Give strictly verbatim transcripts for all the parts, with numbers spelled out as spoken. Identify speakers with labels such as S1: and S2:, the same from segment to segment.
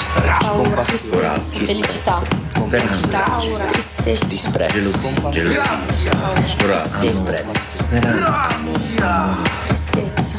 S1: paura,
S2: tristezza,
S1: felicità,
S2: speranza,
S1: paura, tristezza,
S2: disprezzo, gelosia, gelosia,
S1: tristezza,
S2: speranza,
S1: tristezza.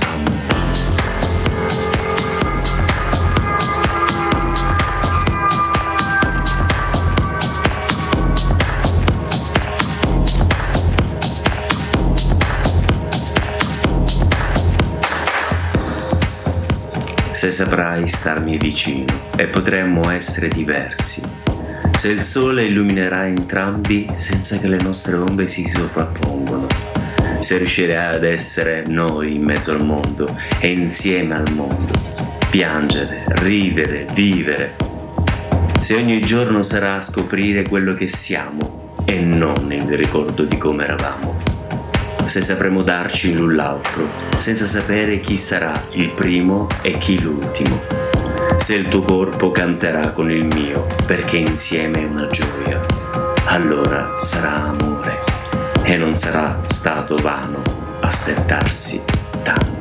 S2: Se saprai starmi vicino e potremmo essere diversi, se il sole illuminerà entrambi senza che le nostre ombre si sovrappongono, se riuscirai ad essere noi in mezzo al mondo e insieme al mondo, piangere, ridere, vivere, se ogni giorno sarà scoprire quello che siamo e non il ricordo di come eravamo. Se sapremo darci l'un l'altro, senza sapere chi sarà il primo e chi l'ultimo. Se il tuo corpo canterà con il mio, perché insieme è una gioia, allora sarà amore e non sarà stato vano aspettarsi tanto.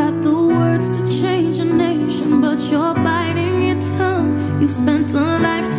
S3: You've spent a life